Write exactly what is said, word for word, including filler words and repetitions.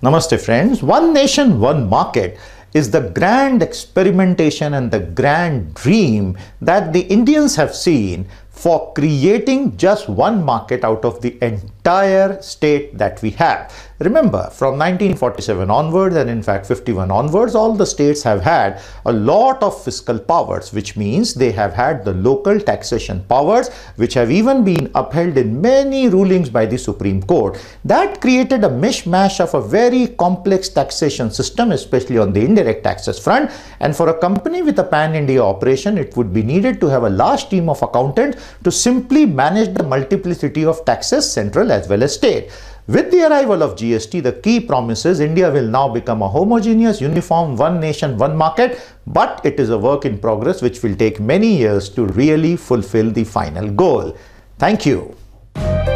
Namaste friends. One nation, one market is the grand experimentation and the grand dream that the Indians have seen for creating just one market out of the entire state that we have. Remember, from nineteen forty-seven onwards, and in fact fifty-one onwards, all the states have had a lot of fiscal powers, which means they have had the local taxation powers, which have even been upheld in many rulings by the Supreme Court. That created a mishmash of a very complex taxation system, especially on the indirect taxes front. And for a company with a pan-India operation, it would be needed to have a large team of accountants to simply manage the multiplicity of taxes, central as well as state. With the arrival of G S T, the key promise is India will now become a homogeneous, uniform, one nation, one market, but it is a work in progress which will take many years to really fulfill the final goal. Thank you.